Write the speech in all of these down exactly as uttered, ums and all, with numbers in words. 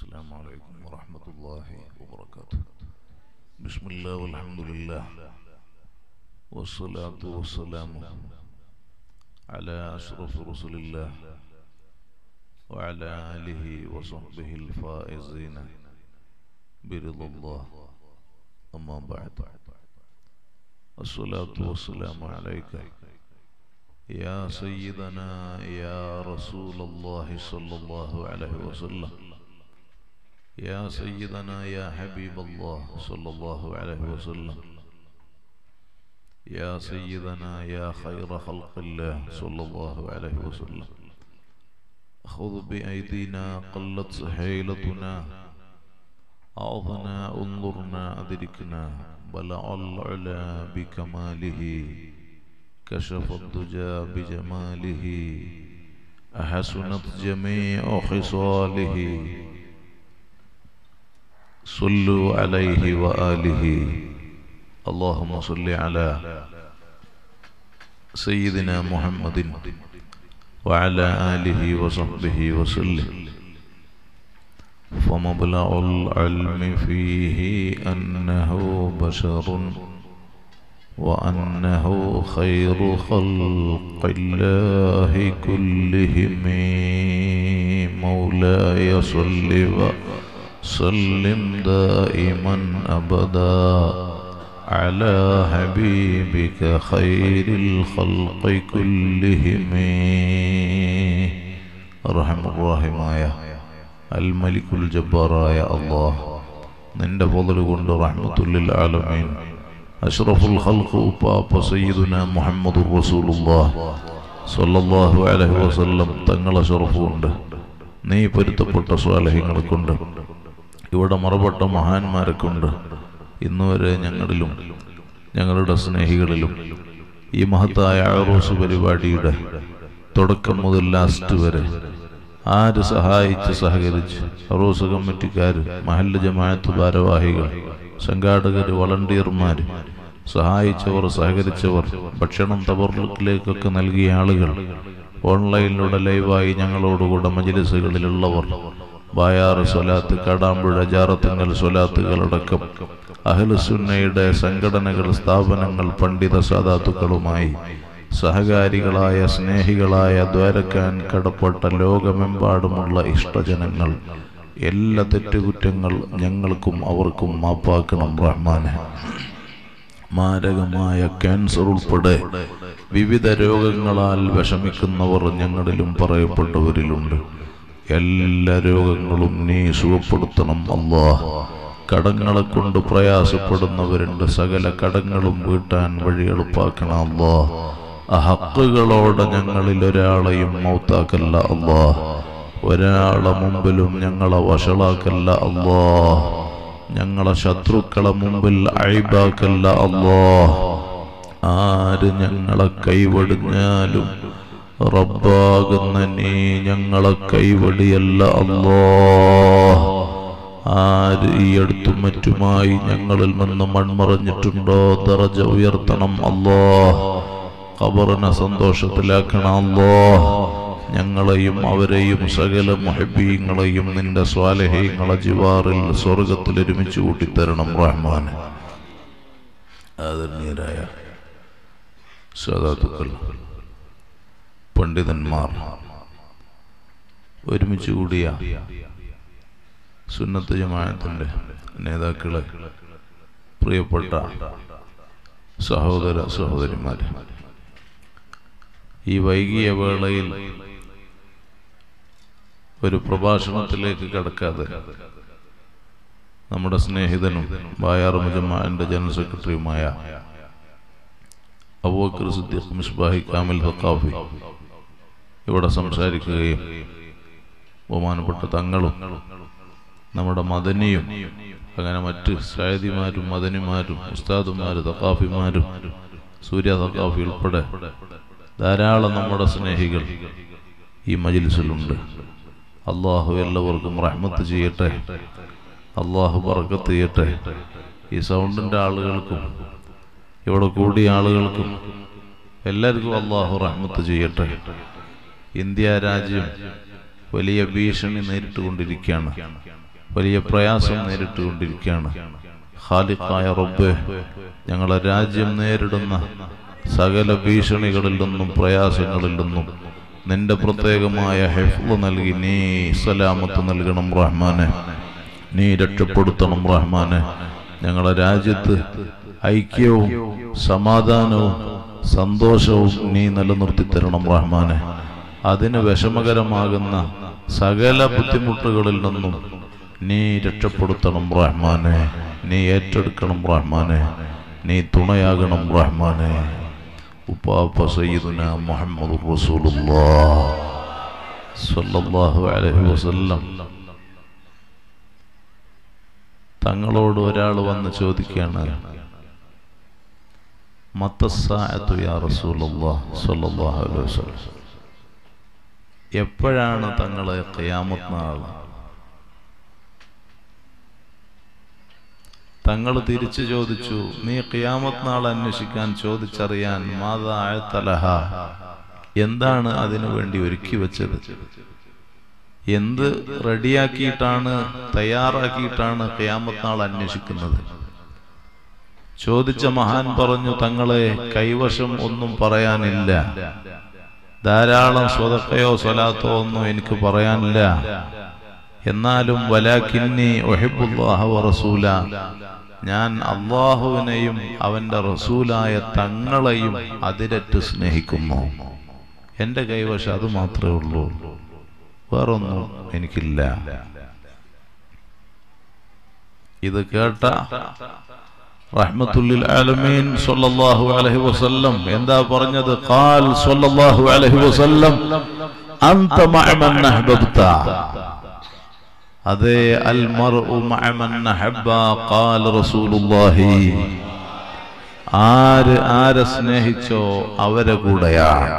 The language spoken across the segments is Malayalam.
السلام عليكم ورحمة الله وبركاته. بسم الله والحمد لله والصلاة والسلام على أشرف رسل الله وعلى آله وصحبه الفائزين برضا الله. أما بعد، الصلاة والسلام عليك يا سيدنا يا رسول الله صلى الله عليه وسلم، يا سيدنا يا حبيب الله صلى الله عليه وسلم، يا سيدنا يا خير خلق الله صلى الله عليه وسلم. خذ بأيدينا قلت حيلتنا، أعظنا انظرنا أدركنا، بلع العلا بكماله، كشف الدجى بجماله، أحسنت جميع خصاله. صلوا عليه وآله. اللهم صل على سيدنا محمد وعلى آله وصحبه وسلم. فمبلغ العلم فيه أنه بشر وأنه خير خلق الله كلهم. مولاي صل وسلم دائما أبدا على حبيبك خير الخلق كلهم. أرحم الراحمين الملك الجبار يا الله، നിന്റെ ഫضل കൊണ്ട് റഹ്മത്തുൽ ആലമീൻ അഷ്റഫുൽ ഖൽഖ് ഉപ്പാപ്പ സയ്യിദുനാ മുഹമ്മദുർ റസൂലുള്ളാഹ് സ്വല്ലല്ലാഹു അലൈഹി വസല്ലം തങ്ങളെ ശറഫ് കൊണ്ട്, നീ പൊരുത്തപ്പെട്ട സ്വാലിഹീങ്ങളെ കൊണ്ട്, ഇവിടെ മറപ്പെട്ട മഹാന്മാരെ കൊണ്ട്, ഇന്നുവരെ ഞങ്ങളിലും ഞങ്ങളുടെ സ്നേഹികളിലും ഈ മഹത്തായ അറൂസ് പരിപാടിയുടെ തുടക്കം മുതൽ ലാസ്റ്റ് വരെ ആര് സഹായിച്ച് സഹകരിച്ച് അറൂസ് കമ്മിറ്റിക്കാർ, മഹല്ല് ജമാഅത്ത് ഭാരവാഹികൾ, സംഘാടകർ, വളണ്ടിയർമാർ, സഹായിച്ചവർ, സഹകരിച്ചവർ, ഭക്ഷണം തബറുക്കിലേക്കൊക്കെ നൽകിയ ആളുകൾ, ഓൺലൈനിലൂടെ ലൈവായി ഞങ്ങളോടുകൂടെ മജ്‌ലിസുകളിലുള്ളവർ, ബായാറ് സ്വലാത്ത്, കാടാമ്പുഴ ജാറത്തുങ്കൽ സ്വലാത്തുകളടക്കം അഹ്ലുസുന്നയുടെ സംഘടനകൾ, സ്ഥാപനങ്ങൾ, പണ്ഡിത സാദാത്തുക്കളുമായി സഹകാരികളായ സ്നേഹികളായ ദ്വാരക്കാൻ കടപ്പെട്ട ലോകമെമ്പാടുമുള്ള ഇഷ്ടജനങ്ങൾ, എല്ലാ തെറ്റുകുറ്റങ്ങൾ ഞങ്ങൾക്കും അവർക്കും മാപ്പാക്കണം റഹ്മാനെ. മാരകമായ ക്യാൻസർ ഉൾപ്പെടെ വിവിധ രോഗങ്ങളാൽ വിഷമിക്കുന്നവർ ഞങ്ങളിലും പറയപ്പെട്ടവരിലുണ്ട്. എല്ലാ രോഗങ്ങളും നീ സുഖപ്പെടുത്തണം അല്ലാഹ്. കടങ്ങളെ കൊണ്ട് പ്രയാസപ്പെടുന്നവരുണ്ട്, സകല കടങ്ങളും വീട്ടാൻ വഴി എളുപ്പാക്കണം അല്ലാഹ്. ഹക്കുകളോടെ ഞങ്ങളിൽ ഒരാളെയും മൗത്താക്കല്ല അല്ലാഹ്. ഒരാളെ മുമ്പിലും ഞങ്ങളെ വഷളാക്കല്ല അല്ലാഹ്. ഞങ്ങളെ ശത്രുക്കളെ മുമ്പിൽ അയ്ബാക്കല്ല അല്ലാഹ്. ആര് ഞങ്ങളെ കൈവടിഞ്ഞാലും റബ്ബാകുന്ന നീ ഞങ്ങളെ കൈവടിയല്ല അല്ലാഹ്. ആര് ഈ അടുത്തും മറ്റുമായി ഞങ്ങളിൽ നിന്ന് മൺമറഞ്ഞിട്ടുണ്ടോ ദറജ ഉയർത്തണം അല്ലാഹ്. ഖബറിനെ സന്തോഷത്തിലാക്കണം അല്ലാഹ്. ഞങ്ങളെയും അവരെയും സകല മുഹബ്ബീങ്ങളെയും നിന്റെ സ്വാലിഹീങ്ങളെ ജിവാറിൽ സ്വർഗത്തിൽ ഒരുമിച്ച് കൂട്ടിത്തരണം റഹ്മാൻ. ആദരണീയരായ സാദാത്തുക്കൾ, പണ്ഡിതന്മാർ, ഒരുമിച്ച് കൂടിയ സുന്നത്ത് ജമാഅത്തിന്റെ നേതാക്കളെ, പ്രിയപ്പെട്ട സഹോദര സഹോദരിമാരെ, ഈ വൈകിയ വേളയിൽ ഒരു പ്രഭാഷണത്തിലേക്ക് കടക്കാതെ നമ്മുടെ സ്നേഹിതനും ബായാറ് മുജമ്മാന്റെ ജനറൽ സെക്രട്ടറിയുമായ അബൂബക്കർ സിദ്ദീഖ് മിസ്ബാഹി കാമിൽ സഖാഫി ഇവിടെ സംസാരിക്കുകയും ബഹുമാനപ്പെട്ട തങ്ങളും നമ്മുടെ മദനിയും അങ്ങനെ മറ്റ് സായിദിമാരും മദനിമാരും ഉസ്താദുമാരും സഖാഫിമാരും സൂര്യ സഖാഫി ഉൾപ്പെടെ ധാരാളം നമ്മുടെ സ്നേഹികൾ ഈ മജ്‌ലിസിലുണ്ട്. അള്ളാഹു എല്ലാവർക്കും റഹ്മത്ത് ചെയ്യട്ടെ, അള്ളാഹു ബറക്കത്ത് ചെയ്യട്ടെ. ഈ സൗണ്ടിൻ്റെ ആളുകൾക്കും ഇവിടെ കൂടിയ ആളുകൾക്കും എല്ലാവർക്കും അള്ളാഹു റഹ്മത്ത് ചെയ്യട്ടെ. ഇന്ത്യ രാജ്യം വലിയ ഭീഷണി നേരിട്ടുകൊണ്ടിരിക്കുകയാണ്. വലിയ പ്രയാസം നേരിട്ടുകൊണ്ടിരിക്കുകയാണ്. ഖാലിഖായ റബ്ബേ, ഞങ്ങളെ രാജ്യം നേരിടുന്ന സകല ഭീഷണികളിൽ നിന്നും പ്രയാസങ്ങളിൽ നിന്നും നിന്റെ പ്രത്യേകമായ ഹിഫ്ള് നൽകി നീ സലാമത്ത് നൽകണം റഹ്മാനെ, നീ രക്ഷപ്പെടുത്തണം റഹ്മാനെ. ഞങ്ങളെ രാജ്യത്ത് ഐക്യവും സമാധാനവും സന്തോഷവും നീ നിലനിർത്തി തരണം റഹ്മാനെ. അതിന് വിഷമകരമാകുന്ന സകല ബുദ്ധിമുട്ടുകളിൽ നിന്നും നീ രക്ഷപ്പെടുത്തണം റഹ്മാനെ, നീ ഏറ്റെടുക്കണം റഹ്മാനെ, നീ തുണയാകണം റഹ്മാനെ. ഉപ്പാപ്പ സയ്യിദുനാ മുഹമ്മദുർ റസൂലുള്ളാഹ് സ്വല്ലല്ലാഹു അലൈഹി വസല്ലം തങ്ങളോട് ഒരാൾ വന്ന് ചോദിക്കുകയാണ്, മത്തസ്സാഅതു യാ റസൂലുള്ളാഹ് സ്വല്ലല്ലാഹു അലൈഹി വസല്ലം, എപ്പോഴാണ് തങ്ങളെ ഖിയാമത്ത് നാൾ? തങ്ങൾ തിരിച്ചു ചോദിച്ചു, നീ ഖിയാമത്ത് നാൾ അന്വേഷിക്കാൻ ചോദിച്ചറിയാൻ മാദാ അഅതലഹ, എന്താണ് അതിനു വേണ്ടി ഒരുക്കി വെച്ചത്? എന്ത് റെഡിയാക്കിയിട്ടാണ് തയ്യാറാക്കിയിട്ടാണ് ഖിയാമത്ത് നാൾ അന്വേഷിക്കുന്നത്? ചോദിച്ച മഹാൻ പറഞ്ഞു, തങ്ങളെ കൈവശം ഒന്നും പറയാനില്ല, ധാരാളം സ്വതക്കയോ സ്വലാത്തോ ഒന്നും എനിക്ക് പറയാനില്ല. എന്നാലും വലാകിന്നി ഉഹിബ്ബുല്ലാഹ വറസൂല, ഞാൻ അള്ളാഹുവിനെയും അവന്റെ റസൂലായ തങ്ങളെയും അതിരറ്റ് സ്നേഹിക്കുന്നു. എന്റെ കൈവശം അത് മാത്രമേ ഉള്ളൂ, വേറൊന്നും എനിക്കില്ല. ഇത് കേട്ട റഹ്മത്തുൽ ആലമീൻ സ്വല്ലല്ലാഹു അലൈഹി വസല്ലം എന്താ പറഞ്ഞത്? ഖാൽ സ്വല്ലല്ലാഹു അലൈഹി വസല്ലം അൻത മഅ മൻ അഹ്ബബ്ത, അതേ അൽ മർഉ മഅ മൻ അഹബ്ബ ഖാൽ റസൂലുള്ളാഹി, ആര് ആരെ സ്നേഹിച്ചോ അവരെ കൂടെയാണ്.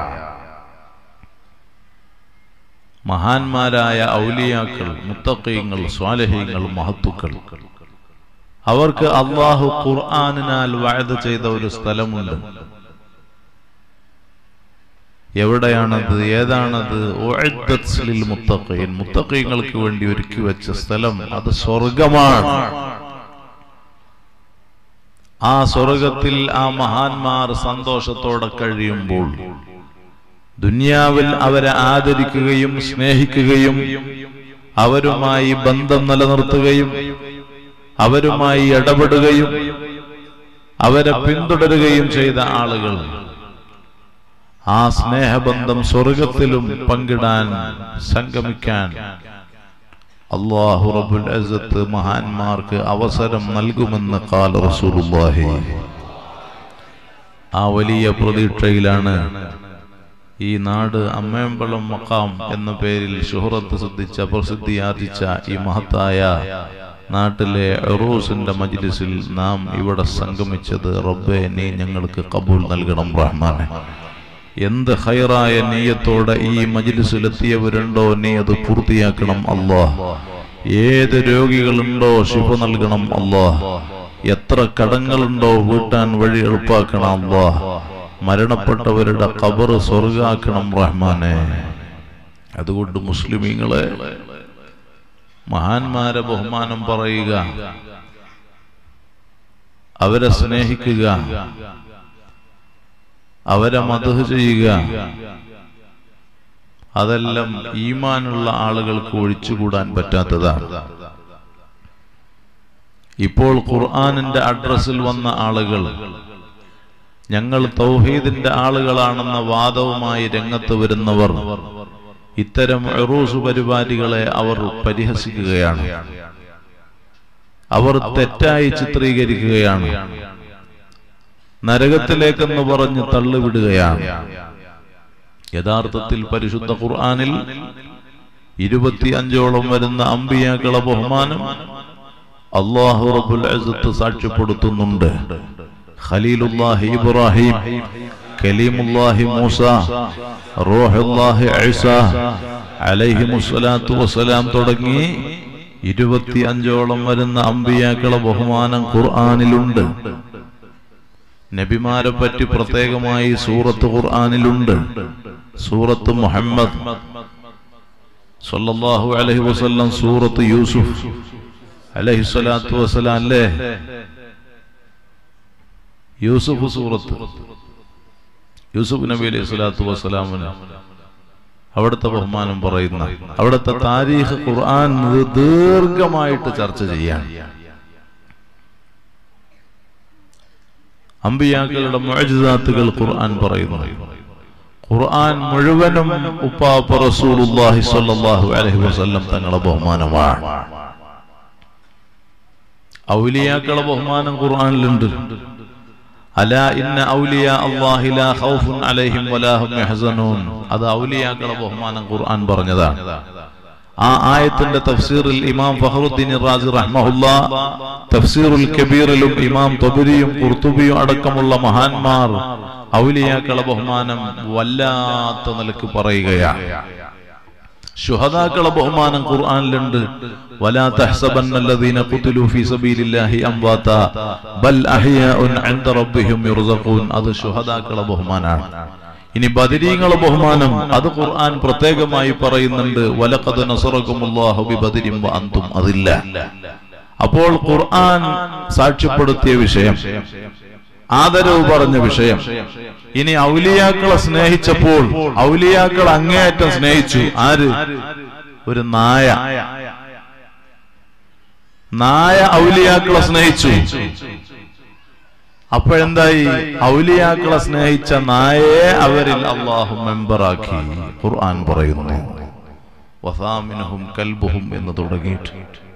മഹാന്മാരായ ഔലിയാക്കൾ, മുത്തഖീങ്ങൾ, സ്വാലിഹീങ്ങൾ, മഹത്തുക്കൾ, അവർക്ക് അല്ലാഹു ഖുർആനിനാൽ വഅദ ചെയ്ത ഒരു സ്ഥലമുണ്ട്. എവിടെയാണത്? ഏതാണത്? ഉഇദ്ദത് ലിൽ മുത്തഖീൻ, മുത്തഖീങ്ങൾക്ക് വേണ്ടി ഒരുക്കി വെച്ച സ്ഥലം, അത് സ്വർഗമാണ്. ആ സ്വർഗത്തിൽ ആ മഹാന്മാർ സന്തോഷത്തോടെ കഴിയുമ്പോൾ ദുനിയാവിൽ അവരെ ആദരിക്കുകയും സ്നേഹിക്കുകയും അവരുമായി ബന്ധം നിലനിർത്തുകയും അവരുമായി ഇടപെടുകയും അവരെ പിന്തുടരുകയും ചെയ്ത ആളുകൾ ആ സ്നേഹബന്ധം സ്വർഗത്തിലും പങ്കിടാൻ സംഗമിക്കാൻ അല്ലാഹു റബ്ബുൽ ഇസ്സത്ത് മഹാന്മാർക്ക് അവസരം നൽകുമെന്ന് ഖാല റസൂലുള്ളാഹി. ആ വലിയ പ്രതീക്ഷയിലാണ് ഈ നാട് അമ്മയമ്പലം മഖാം എന്ന പേരിൽ ശുഹറത്ത് സിദ്ധിച്ച പ്രസിദ്ധിയാർജിച്ച ഈ മഹത്തായ നാട്ടിലെ ഉറൂസിന്റെ മജ്ലിസിൽ നാം ഇവിടെ സംഗമിച്ചത്. റബ്ബേ, നീ ഞങ്ങൾക്ക് ഖബൂൽ നൽകണം റഹ്മാനെ. എന്ത് ഖൈറായ നിയ്യത്തോടെ ഈ മജ്ലിസിലെത്തിയവരുണ്ടോ നീ അത് പൂർത്തിയാക്കണം അല്ലാഹ്. ഏത് രോഗികളുണ്ടോ ശിഫ നൽകണം അല്ലാഹ്. എത്ര കടങ്ങളുണ്ടോ വീട്ടാൻ വഴി എളുപ്പാക്കണം അല്ലാഹ്. മരണപ്പെട്ടവരുടെ ഖബർ സ്വർഗാക്കണം റഹ്മാനെ. അതുകൊണ്ട് മുസ്ലിമീങ്ങളെ, മഹാന്മാരെ ബഹുമാനം പറയുക, അവരെ സ്നേഹിക്കുക, അവരെ മദ്ഹ് ചെയ്യുക, അതെല്ലാം ഈമാനുള്ള ആളുകൾക്ക് ഒഴിച്ചുകൂടാൻ പറ്റാത്തതാണ്. ഇപ്പോൾ ഖുർആനിന്റെ അഡ്രസ്സിൽ വന്ന ആളുകൾ ഞങ്ങൾ തൗഹീദിന്റെ ആളുകളാണെന്ന വാദവുമായി രംഗത്ത് വരുന്നവർ ഇത്തരം ഉറൂസ് പരിപാടികളെ അവർ പരിഹസിക്കുകയാണ്, അവർ തെറ്റായി ചിത്രീകരിക്കുകയാണ്, നരകത്തിലേക്കെന്ന് പറഞ്ഞ് തള്ളിവിടുകയാണ്. യഥാർത്ഥത്തിൽ പരിശുദ്ധ ഖുർആനിൽ ഇരുപത്തി അഞ്ചോളം വരുന്ന അമ്പിയാക്കളെ ബഹുമാനം അല്ലാഹു റബ്ബുൽ ഇസ്സത്ത് സാക്ഷ്യപ്പെടുത്തുന്നുണ്ട്. ഖലീലുല്ലാഹി ഇബ്രാഹിം, കലീമുല്ലാഹി മൂസ, റൂഹുല്ലാഹി ഈസ അലൈഹിമുസ്സലാത്തു വസ്സലാം തുടങ്ങി ഇരുപത്തി അഞ്ചോളം വരുന്ന അമ്പിയാക്കളെ ബഹുമാനം ഖുർആനിലുണ്ട്. നബിമാരെ പറ്റി പ്രത്യേകമായി സൂറത്ത് ഖുർആനിലുണ്ട്. സൂറത്ത് മുഹമ്മദ് സല്ലല്ലാഹു അലൈഹി വസല്ലം സൂറത്ത് യൂസുഫ് അലൈഹി സ്വലാത്തു വസ്സലാം അല്ലേ? യൂസുഫ് സൂറത്ത് യൂസുഫ് നബി അലൈഹി സ്വലാത്തു വസ്സലാമിന് അവിടുത്തെ ബഹുമാനം പറയുന്ന അവിടുത്തെ താരീഖ് ഖുർആൻ ദീർഘമായിട്ട് ചർച്ച ചെയ്യാൻ, അമ്പിയാക്കളുടെ മുഅ്ജിസാത്തുകൾ ഖുർആൻ പറയുന്നു. ഖുർആൻ മുഴുവനും ഉപ്പാപ്പ റസൂലുള്ളാഹി സ്വല്ലല്ലാഹു അലൈഹി വസല്ലം തങ്ങളുടെ ബഹുമാനമാണ്. ഔലിയാക്കളുടെ ബഹുമാനം ഖുർആനിലുണ്ട്. അലാ ഇന്ന ഔലിയാ അല്ലാഹി ലാ ഖൗഫുൻ അലൈഹിം വലാ ഹും യഹ്സനൂൻ. അത് ഔലിയാക്കളുടെ ബഹുമാനം ഖുർആൻ പറഞ്ഞതാണ്. ആ ആയത്തിന്റെ തഫ്സീറിൽ ഇമാം ഫഖറുദ്ദീൻ റാസി റഹ്മഹുല്ലാഹ് തഫ്സീറുൽ കബീറിലും ഇമാം തബരിയും ഖുർതുബിയും അടക്കമുള്ള മഹാന്മാർ ഔലിയാക്കളുടെ ബഹുമാനം വല്ലാത്ത നിലക്ക് പറയുകയാണ്. ശുഹദാക്കളുടെ ബഹുമാനം ഖുർആനിലുണ്ട്. വലാ തഹ്സബന്നല്ലദീന ഖുതിലു ഫീ സബീലില്ലാഹി അംവാതാ ബൽ അഹ്യാഉൻ ഇൻദ റബ്ബിഹിം യുർസഖൂൻ. അത് ശുഹദാക്കളുടെ ബഹുമാനാണ്. ഇനി ബദരീങ്ങളുടെ ബഹുമാനം അത് ഖുർആൻ പ്രത്യേകമായി പറയുന്നുണ്ട്. വലഖദ് നസറകുമുല്ലാഹു ബിബദരിൻ വഅൻതും അതില്ല. അപ്പോൾ ഖുർആൻ സാക്ഷ്യപ്പെടുത്തിയ വിഷയം, ആദരവ് പറഞ്ഞ വിഷയം. ഇനി ഔലിയാക്കളെ സ്നേഹിച്ചപ്പോൾ ഔലിയാക്കൾ അങ്ങേയറ്റം സ്നേഹിച്ചു. ആര്? ഒരു നായ. നായ ഔലിയാക്കളെ സ്നേഹിച്ചു. അപ്പോഴെന്തായി? ഔലിയാക്കളെ സ്നേഹിച്ച നായയെ അവരിൽ അള്ളാഹു മെമ്പറാക്കി. ഖുർആൻ പറയുന്നു വസാമിനഹും കൽബുഹും എന്ന് തുടങ്ങിയിട്ട്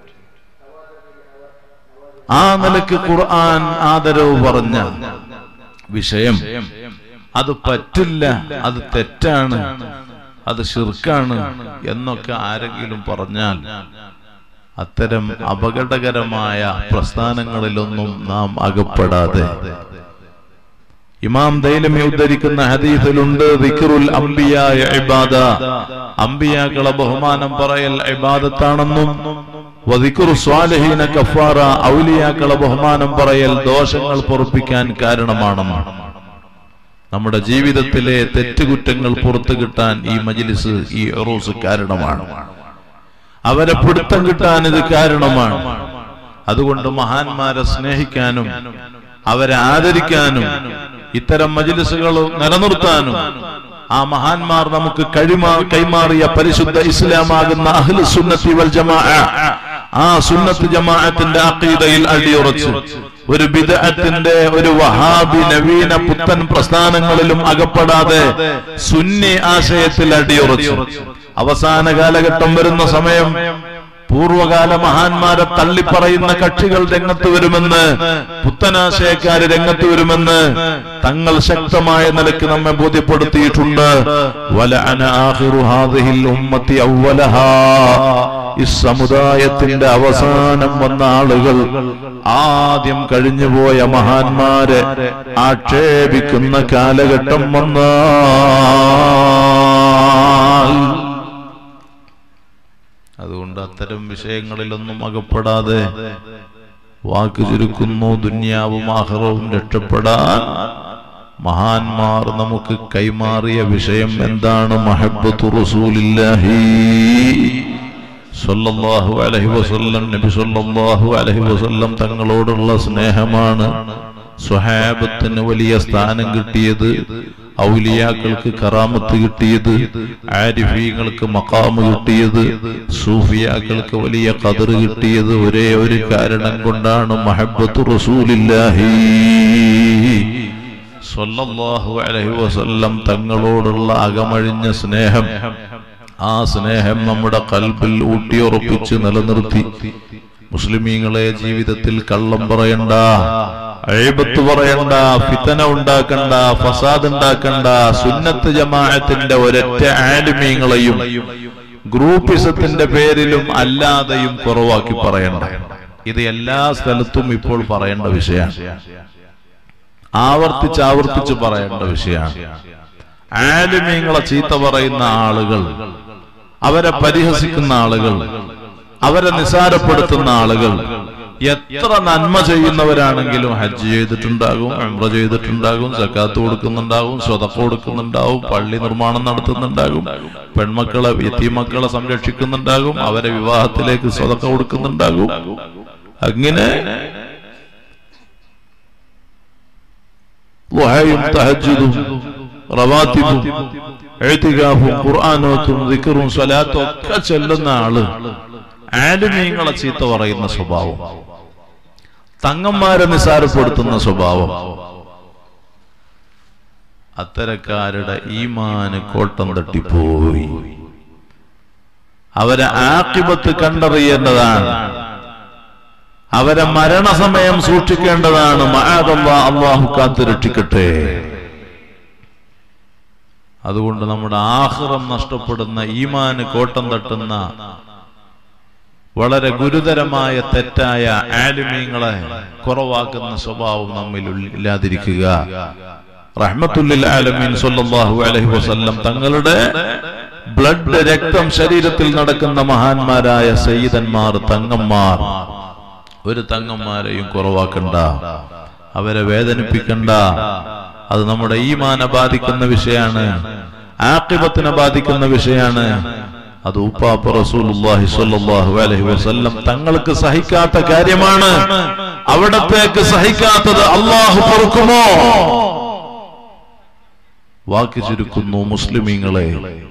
ആ നിലക്ക് ഖുർആൻ ആദരവ് പറഞ്ഞ വിഷയം അത് പറ്റില്ല, അത് തെറ്റാണ്, അത് ശിർക്കാണ് എന്നൊക്കെ ആരെങ്കിലും പറഞ്ഞാൽ അത്തരം അപകടകരമായ പ്രസ്ഥാനങ്ങളിലൊന്നും നാം അകപ്പെടാതെ, ഇമാം ദൈലമി ഉദ്ധരിക്കുന്ന ഹദീസിലുണ്ട് ദിക്റുൽ അംബിയായ ഇബാദ, അംബിയാക്കളെ ബഹുമാനം പറയൽ ഇബാദത്താണെന്നും വദിക്റു സ്വാലിഹീന കഫാറ, ഔലിയാക്കളെ ബഹുമാനം പറയൽ ദോഷങ്ങൾ പൊറുപ്പിക്കാൻ കാരണമാണെന്നും. നമ്മുടെ ജീവിതത്തിലെ തെറ്റുകുറ്റങ്ങൾ പുറത്തു കിട്ടാൻ ഈ മജ്ലിസ്, ഈ ഉറൂസ് കാരണമാണ്. അവരെ പിടുത്തം കിട്ടാൻ ഇത് കാരണമാണ്. അതുകൊണ്ട് മഹാന്മാരെ സ്നേഹിക്കാനും അവരെ ആദരിക്കാനും ഇത്തരം മജ്ലിസുകൾ നിലനിർത്താനും ആ മഹാന്മാർ നമുക്ക് കഴിമാ കൈമാറിയ പരിശുദ്ധ ഇസ്ലാമാകുന്ന അഹ്ലു സുന്നത്തി വൽ ജമാഅ, ആ സുന്നത്ത് ജമാഅത്തിന്റെ അഖീദയിൽ അടിയുറച്ച് ഒരു ബിദ്അത്തിന്റെ, ഒരു വഹാബി നവീന പുത്തൻ പ്രസ്ഥാനങ്ങളിലും അകപ്പെടാതെ സുന്നി ആശയത്തിൽ അടിയുറച്ചു. അവസാന കാലഘട്ടം വരുന്ന സമയം പൂർവകാല മഹാന്മാരെ തള്ളിപ്പറയുന്ന കക്ഷികൾ രംഗത്ത് വരുമെന്ന്, പുത്തനാശയക്കാര് രംഗത്ത് വരുമെന്ന് തങ്ങൾ ശക്തമായ നിലയ്ക്ക് നമ്മെ ബോധ്യപ്പെടുത്തിയിട്ടുണ്ട്. വലഅന ആഖിറു ഹാദിഹിൽ ഉമ്മത്തി അവ്വലഹാ, ഈ സമുദായത്തിന്റെ അവസാനം വന്ന ആളുകൾ ആദ്യം കഴിഞ്ഞുപോയ മഹാന്മാരെ ആക്ഷേപിക്കുന്ന കാലഘട്ടം വന്നാൽ, അതുകൊണ്ട് അത്തരം വിഷയങ്ങളിലൊന്നും അകപ്പെടാതെ വാക്ക് ചുരുക്കുന്നു. ദുനിയാവും ആഖിറവും രക്ഷപ്പെടാൻ മഹാന്മാർ നമുക്ക് കൈമാറിയ വിഷയം എന്താണ്? മഹബ്ബത്തു റസൂലില്ലാഹി സ്വല്ലല്ലാഹു അലൈഹി വസല്ലം. നബി സ്വല്ലല്ലാഹു അലൈഹി വസല്ലം തങ്ങളോടുള്ള സ്നേഹമാണ് സ്വഹാബത്തിന് വലിയ സ്ഥാനം കിട്ടിയത്, ഔലിയാക്കൾക്ക് കറാമത്ത് കിട്ടിയത്, ആരിഫീങ്ങൾക്ക് മഖാമ് കിട്ടിയത്, സൂഫിയാക്കൾക്ക് വലിയ ഖദർ കിട്ടിയത് ഒരേ ഒരു കാരണം കൊണ്ടാണ്. മഹബ്ബത്തു റസൂലില്ലാഹി സ്വല്ലല്ലാഹു അലൈഹി വസല്ലം തങ്ങളോടുള്ള അകമഴിഞ്ഞ സ്നേഹം. ആ സ്നേഹം നമ്മുടെ ഖൽബിൽ ഊട്ടിയുറപ്പിച്ച് നിലനിർത്തി മുസ്ലിമീങ്ങളെ ജീവിതത്തിൽ കള്ളം പറയണ്ട, അയ്ബത്ത് പറയണ്ട, ഫിതന ഉണ്ടാക്കണ്ട, ഫസാദ് ഉണ്ടാക്കണ്ട, സുന്നത്ത് ജമാഅത്തിന്റെ ഒരൊറ്റ ആലിമീങ്ങളെയും ഗ്രൂപ്പിസത്തിന്റെ പേരിലും അല്ലാതെയും കുറവാക്കി പറയണ്ട. ഇത് എല്ലാ സ്ഥലത്തും ഇപ്പോൾ പറയേണ്ട വിഷയമാണ്, ആവർത്തിച്ച് ആവർത്തിച്ച് പറയേണ്ട വിഷയമാണ്. ആലിമീങ്ങളെ ചീത്ത പറയുന്ന ആളുകൾ, അവരെ പരിഹസിക്കുന്ന ആളുകൾ, അവരെ നിസാരപ്പെടുത്തുന്ന ആളുകൾ, എത്ര നന്മ ചെയ്യുന്നവരാണെങ്കിലും ഹജ്ജ് ചെയ്തിട്ടുണ്ടാകും, ഉംറ ചെയ്തിട്ടുണ്ടാകും, സക്കാത്ത് കൊടുക്കുന്നുണ്ടാകും, സ്വതക്ക കൊടുക്കുന്നുണ്ടാവും, പള്ളി നിർമ്മാണം നടത്തുന്നുണ്ടാകും, പെൺമക്കളെ യതീമക്കളെ സംരക്ഷിക്കുന്നുണ്ടാകും, അവരെ വിവാഹത്തിലേക്ക് സ്വതക്ക കൊടുക്കുന്നുണ്ടാകും. അങ്ങനെ ളുഹയും തഹജ്ജുദും റവാത്തിബും ഇഅ്തികാഫും ഖുർആനോത്തും ദിക്റും സ്വലാത്തും ഒക്കെ ചൊല്ലുന്ന ആള് ആലിമീങ്ങളെ ചീത്ത പറയുന്ന സ്വഭാവം, തങ്ങന്മാരെ നിസാരപ്പെടുത്തുന്ന സ്വഭാവം, അത്തരക്കാരുടെ ഈമാന് കോട്ടം തട്ടിപ്പോയി. അവരെ ആഖിബത്ത് കണ്ടറിയേണ്ടതാണ്, അവരെ മരണസമയം സൂക്ഷിക്കേണ്ടതാണ്. മഅദല്ലാഹ്, അല്ലാഹു കാത്തു രക്ഷിക്കട്ടെ. അതുകൊണ്ട് നമ്മുടെ ആഖിറം നഷ്ടപ്പെടുന്ന, ഈമാന് കോട്ടം തട്ടുന്ന വളരെ ഗുരുതരമായ തെറ്റായ ആലിമീങ്ങളെ കുറവാക്കുന്ന സ്വഭാവം നമ്മിൽ ഇല്ലാതിരിക്കുക. റഹ്മത്തുല്ലിൽ ആലമീൻ സ്വല്ലല്ലാഹു അലൈഹി വസല്ലം തങ്ങളുടെ ബ്ലഡ്, രക്തം ശരീരത്തിൽ നടക്കുന്ന മഹാന്മാരായ സയ്യിദന്മാർ, തങ്ങന്മാർ, ഒരു തങ്ങന്മാരെയും കുറവാക്കണ്ട, അവരെ വേദനിപ്പിക്കണ്ട. അത് നമ്മുടെ ഈമാനെ ബാധിക്കുന്ന വിഷയമാണ്, ആഖിബത്തിനെ ബാധിക്കുന്ന വിഷയമാണ്. അത് ഉപ്പാപ്പ റസൂലുള്ളാഹി സ്വല്ലല്ലാഹു അലൈഹി വസല്ലം തങ്ങൾക്ക് സഹിക്കാത്ത കാര്യമാണ്. അവിടത്തേക്ക് സഹിക്കാത്തത് അല്ലാഹു പൊറുക്കുമോ? വാക്ക് ചുരുക്കുന്നു മുസ്ലിമീങ്ങളെ,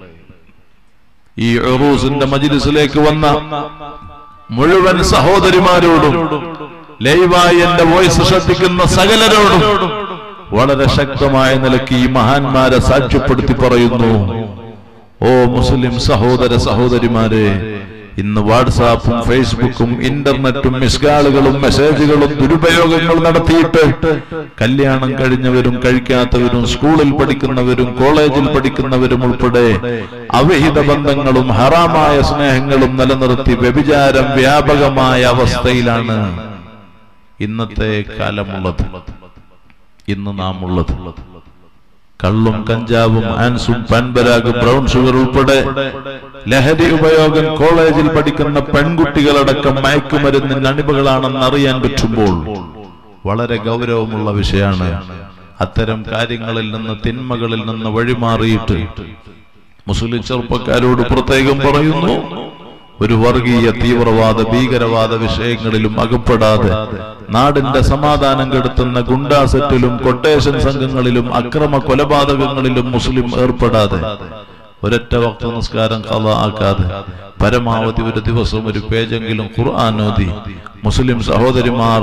ഈ ഉറൂസിന്റെ മജ്ലിസിലേക്ക് വന്ന മുഴുവൻ സഹോദരിമാരോടും ലൈവായി എന്റെ വോയിസ് ശ്രദ്ധിക്കുന്ന സകലരോടും വളരെ ശക്തമായ നിലയ്ക്ക് ഈ മഹാന്മാരെ സാക്ഷ്യപ്പെടുത്തി പറയുന്നു. ഓ മുസ്ലിം സഹോദര സഹോദരിമാരെ, ഇന്ന് വാട്സാപ്പും ഫേസ്ബുക്കും ഇന്റർനെറ്റും മിസ്കാളുകളും മെസ്സേജുകളും ദുരുപയോഗങ്ങൾ നടത്തിയിട്ട് കല്യാണം കഴിഞ്ഞവരും കഴിക്കാത്തവരും സ്കൂളിൽ പഠിക്കുന്നവരും കോളേജിൽ പഠിക്കുന്നവരും ഉൾപ്പെടെ അവിഹിത ബന്ധങ്ങളും ഹറാമായ സ്നേഹങ്ങളും നിലനിർത്തി വ്യഭിചാരം വ്യാപകമായ അവസ്ഥയിലാണ് ഇന്നത്തെ കാലമുള്ളത്, ഇന്ന് നാം ഉള്ളത്. കള്ളും കഞ്ചാവും ആൻസും പാൻപരാഗ് ബ്രൗൺ ഷുഗർ ഉൾപ്പെടെ ലഹരി ഉപയോഗം കോളേജിൽ പഠിക്കുന്ന പെൺകുട്ടികളടക്കം മയക്കുമരുന്നിന് അടിമകളാണെന്ന് അറിയാൻ പറ്റുമ്പോൾ വളരെ ഗൗരവമുള്ള വിഷയമാണ്. അത്തരം കാര്യങ്ങളിൽ നിന്ന്, തിന്മകളിൽ നിന്ന് വഴിമാറിയിട്ട് മുസ്ലിം ചെറുപ്പക്കാരോട് പ്രത്യേകം പറയുന്നു, ഒരു വർഗീയ തീവ്രവാദ ഭീകരവാദ വിഷയങ്ങളിലും അകപ്പെടാതെ നാടിന്റെ സമാധാനം കെടുത്തുന്ന ഗുണ്ടാസെറ്റിലും കൊട്ടേഷൻ സംഘങ്ങളിലും അക്രമ കൊലപാതകങ്ങളിലും മുസ്ലിം ഏർപ്പെടാതെ ഒരൊറ്റ വക്ത നിസ്കാരം ഖളാ ആക്കാതെ പരമാവധി ഒരു ദിവസം ഒരു പേജെങ്കിലും ഖുർആൻ ഓതി മുസ്ലിം സഹോദരിമാർ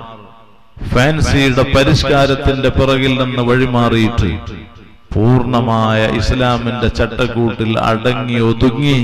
ഫാൻസിയുടെ പരിഷ്കാരത്തിന്റെ പിറകിൽ നിന്ന് വഴിമാറിയിട്ട് പൂർണ്ണമായ ഇസ്ലാമിന്റെ ചട്ടക്കൂട്ടിൽ അടങ്ങി ഒതുങ്ങി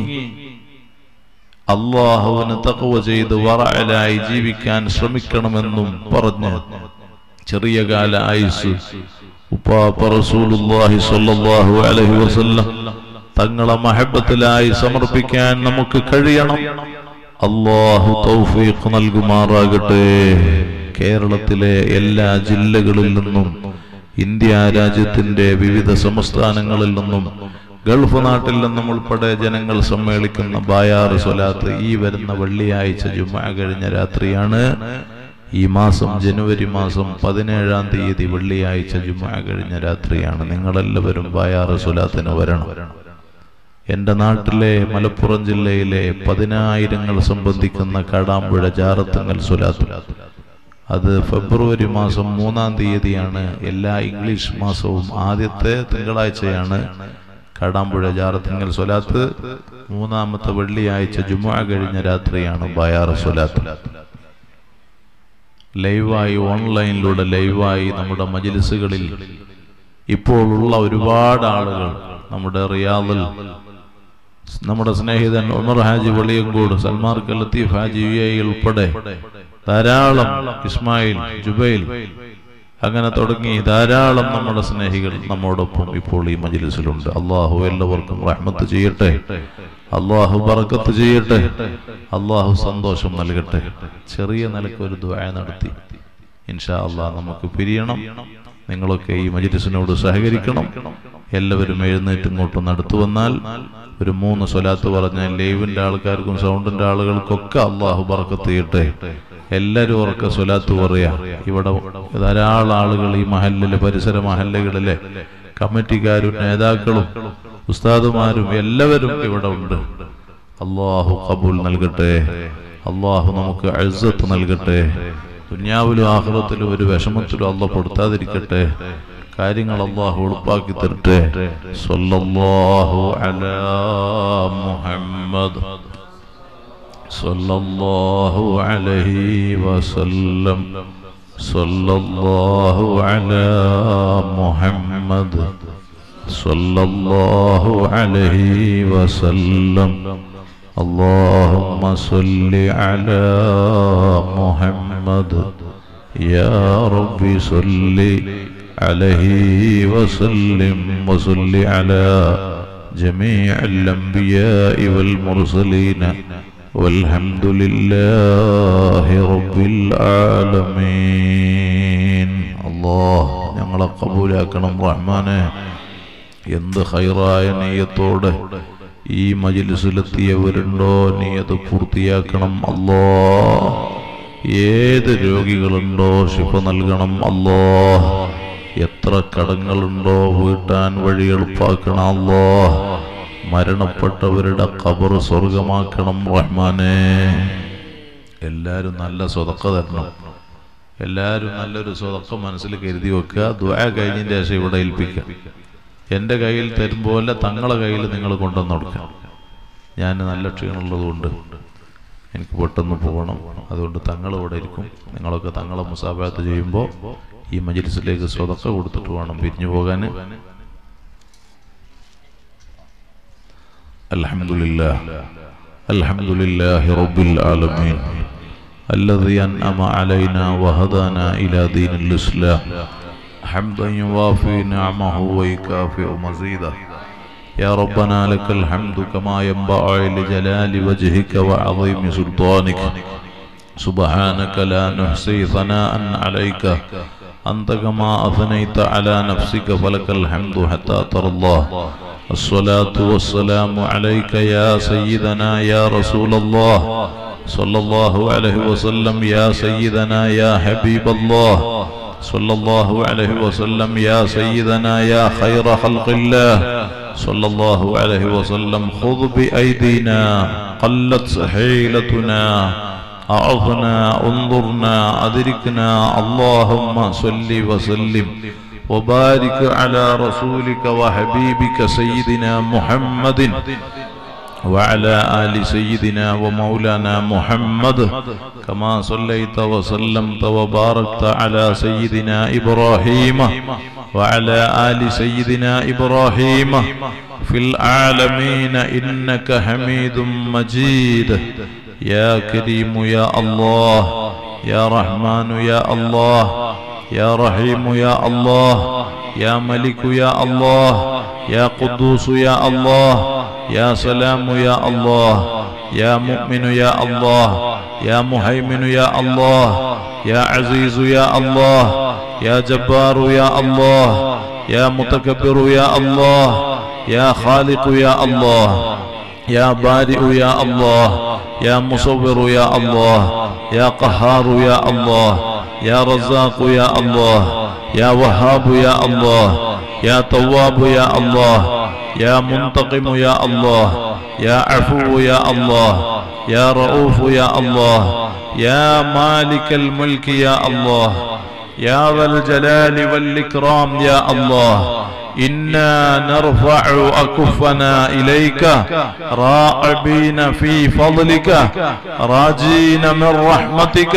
അല്ലാഹുവിനെ തഖ്വ ചെയ്ത് വറഅലായി ജീവിക്കാൻ ശ്രമിക്കണമെന്നും പറഞ്ഞ് ചെറിയ കാല ആയുസ് ഉപ്പാപ്പ റസൂലുള്ളാഹി സ്വല്ലല്ലാഹു അലൈഹി വസല്ലം തങ്ങളെ മഹബ്ബത്തിലായി സമർപ്പിക്കാൻ നമുക്ക് കഴിയണം. അല്ലാഹു തൗഫീഖ് നൽകുമാറാകട്ടെ. കേരളത്തിലെ എല്ലാ ജില്ലകളിൽ നിന്നും, ഇന്ത്യ രാജ്യത്തിന്റെ വിവിധ സംസ്ഥാനങ്ങളിൽ നിന്നും, ഗൾഫ് നാട്ടിൽ നിന്നും ഉൾപ്പെടെ ജനങ്ങൾ സമ്മേളിക്കുന്ന ബായാർ സ്വലാത്ത് ഈ വരുന്ന വെള്ളിയാഴ്ച ജുമുഅ കഴിഞ്ഞ രാത്രിയാണ്. ഈ മാസം ജനുവരി മാസം പതിനേഴാം തീയതി വെള്ളിയാഴ്ച ജുമുഅ കഴിഞ്ഞ രാത്രിയാണ്. നിങ്ങളെല്ലാവരും ബായാർ സ്വലാത്തിന് വരണം. എന്റെ നാട്ടിലെ മലപ്പുറം ജില്ലയിലെ പതിനായിരങ്ങൾ സംബന്ധിക്കുന്ന കാടാമ്പുഴ ജാറത്തുങ്കൽ സ്വലാത്ത്, അത് ഫെബ്രുവരി മാസം മൂന്നാം തീയതിയാണ്. എല്ലാ ഇംഗ്ലീഷ് മാസവും ആദ്യത്തെ തിങ്കളാഴ്ചയാണ് കാടാമ്പുഴ ജാറത്തുങ്കൽ സ്വലാത്ത്. മൂന്നാമത്തെ വെള്ളിയാഴ്ച ജുമുഅ കഴിഞ്ഞ രാത്രിയാണ് ബായാർ സ്വലാത്ത്. ലൈവായി ഓൺലൈനിലൂടെ ലൈവായി നമ്മുടെ മജ്ലിസുകളിൽ ഇപ്പോൾ ഉള്ള ഒരുപാട് ആളുകൾ, നമ്മുടെ റിയാദിൽ നമ്മുടെ സ്നേഹിതൻ ഉമർ ഹാജി വെളിയങ്കോട്, സൽമാർക്ക് ലത്തീഫ് ഹാജി യു എ ഉൾപ്പെടെ ധാരാളം, ഇസ്മായിൽ ജുബൈൽ, അങ്ങനെ തുടങ്ങി ധാരാളം നമ്മുടെ സ്നേഹികൾ നമ്മോടൊപ്പം ഇപ്പോൾ ഈ മജ്ലിസിലുണ്ട്. അള്ളാഹു എല്ലാവർക്കും റഹ്മത്ത് ചെയ്യട്ടെ, അള്ളാഹു ബറക്കത്ത് ചെയ്യട്ടെ, അള്ളാഹു സന്തോഷം നൽകട്ടെ. ചെറിയ നിലക്ക് ഒരു ദുആ നടത്തി ഇൻഷാ അള്ളാഹ് നമുക്ക് പിരിയണം. നിങ്ങളൊക്കെ ഈ മജ്ലിസിനോട് സഹകരിക്കണം. എല്ലാവരും എഴുന്നേറ്റ് ഇങ്ങോട്ട് നടത്തു വന്നാൽ ഒരു മൂന്ന് സ്വലാത്ത് പറഞ്ഞാൽ ലൈവിന്റെ ആൾക്കാർക്കും സൗണ്ടിന്റെ ആളുകൾക്കൊക്കെ അള്ളാഹു ബറക്കത്ത് ചെയ്യട്ടെ. എല്ലാവരും ഉറക്കെ സ്വലാത്ത് പറയാ. ഇവിടെ ധാരാളം ആളുകൾ ഈ മഹല്ലിലെ പരിസര മഹല്ലുകളിലെ കമ്മിറ്റിക്കാരും നേതാക്കളും ഉസ്താദുമാരും എല്ലാവരും ഇവിടെ ഉണ്ട്. അല്ലാഹു ഖബൂൽ നൽകട്ടെ. അല്ലാഹു നമുക്ക് ഇസ്സത്ത് നൽകട്ടെ. ദുനിയാവിലും ആഖിറത്തിലും ഒരു വിഷമത്തിലും അല്ലാഹു പെടുത്താതിരിക്കട്ടെ. കാര്യങ്ങൾ അല്ലാഹു എളുപ്പാക്കി തരട്ടെ. സ്വല്ലല്ലാഹു അലാ മുഹമ്മദ് സ്വല്ലല്ലാഹു അലൈഹി വസല്ലം. സ്വല്ലല്ലാഹു അലാ മുഹമ്മദ് സ്വല്ലല്ലാഹു അലൈഹി വസല്ലം. اللهم صل على محمد يا رب صل عليه وسلم وصل على جميع الأنبياء والمرسلين والحمد لله رب العالمين. الله ഞങ്ങളെ ഖബൂലാക്കണം റഹ്മാനെ. എന്ത് ഖൈറായ നിയ്യത്തോടെ ഈ മജ്‌ലിസിലെത്തിയവരുണ്ടോ നീ അത് പൂർത്തിയാക്കണം അല്ലാഹ്. ഏത് രോഗികളുണ്ടോ ശിഫ നൽകണം അല്ലാഹ്. എത്ര കടങ്ങളുണ്ടോ വീട്ടാൻ വഴി എളുപ്പാക്കണം അല്ലാഹ്. മരണപ്പെട്ടവരുടെ ഖബർ സ്വർഗമാക്കണം റഹ്മാനെ. എല്ലാവരും നല്ല സ്വതക്ക തരണം. എല്ലാവരും നല്ലൊരു സ്വതക്ക മനസ്സിൽ കരുതി വെക്കുക. ദുആ കഴിഞ്ഞതിന് ശേഷം ഇവിടെ ഏൽപ്പിക്കുക. എൻ്റെ കയ്യിൽ തരുമ്പോലെ തങ്ങളെ കയ്യിൽ നിങ്ങൾ കൊണ്ടുവന്ന് കൊടുക്കണം. ഞാൻ നല്ല ക്ഷീണമുള്ളതുകൊണ്ട് എനിക്ക് പെട്ടെന്ന് പോകണം. അതുകൊണ്ട് തങ്ങൾ ഇവിടെ ഇരിക്കും. നിങ്ങളൊക്കെ തങ്ങളെ മുസാബാത്ത് ചെയ്യുമ്പോൾ ഈ മജ്‌ലിസിലേക്ക് സ്വതക്ക കൊടുത്തിട്ട് വേണം പിരിഞ്ഞു പോകാൻ. അൽഹംദുലില്ലാഹ് അൽഹംദുലില്ലാഹി റബ്ബിൽ ആലമീൻ الذي أنعم علينا وهدانا إلى دين الإسلام حمدا يوافي نعمه ويكافئ مزيده. يا ربنا لك الحمد كما ينبغي لجلال وجهك وعظيم سلطانك. سبحانك لا نحصي ثناء عليك أنت كما أثنيت على نفسك فلك الحمد حتى ترى الله. الصلاة والسلام عليك يا سيدنا يا رسول الله صلى الله عليه وسلم. يا سيدنا يا حبيب الله صلى الله عليه وسلم. يا سيدنا يا خير خلق الله صلى الله عليه وسلم. خذ بأيدينا قلت حيلتنا أعظنا انظرنا أدركنا. اللهم صل وسلم وبارك على رسولك وحبيبك سيدنا محمد وعلى آل سيدنا ومولانا محمد كما صليت وسلمت وباركت على سيدنا إبراهيم وعلى آل سيدنا إبراهيم في العالمين إنك حميد مجيد. يا كريم يا الله. يا رحمن يا الله. يا رحيم يا الله. يا ملك يا الله. يا قدوس يا الله. يا سلام يا الله. يا مؤمن يا الله. يا مهيمن يا الله. يا عزيز يا الله. يا جبار يا الله. يا متكبر يا الله. يا خالق يا الله. يا بارئ يا الله. يا مصور يا الله. يا قهار يا الله. يا رزاق يا الله. يا وهاب يا الله. يا تواب يا الله. يا منتقم يا الله. يا عفو يا الله. يا رؤوف يا الله. يا مالك الملك يا الله. يا ذا الجلال والإكرام يا الله. إنا نرفع أكفنا إليك راغبين في فضلك راجين من رحمتك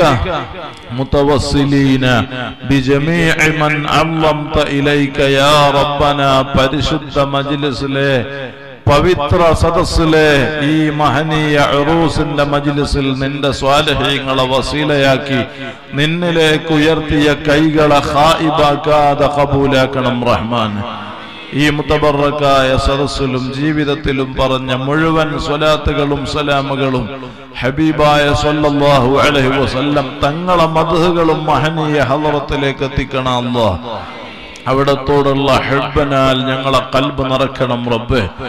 متوسلين بجميع من علمت إليك يا ربنا. പരിശുദ്ധ മജ്‌ലിസിലെ പവിത്ര സദസ്സിലെ ഈ മഹനീയ ഉറൂസിന്റെ മജ്‌ലിസിൽ നിന്റെ സ്വാലിഹീങ്ങളെ വസീലയാക്കി നിന്നിലേക്ക് ഉയർത്തിയ കൈകളെ ഖായിബാക്കാതെ ഖബൂലാക്കണം റഹ്മാൻ. ഈ മുതബറക്കായ സദസ്സിലും ജീവിതത്തിലും പറഞ്ഞ മുഴുവൻ സ്വലാത്തുകളും സലാമുകളും ഹബീബായ സ്വല്ലല്ലാഹു അലൈഹി വസല്ലം തങ്ങളെ മദ്ഹുകളും മഹനീയ ഹളറത്തിലേക്ക് എത്തിക്കണം അല്ലാഹ്. അവിടത്തോടുള്ള ഹബ്ബനാൽ ഞങ്ങളെ ഖൽബ് നിറക്കണം റബ്ബേ.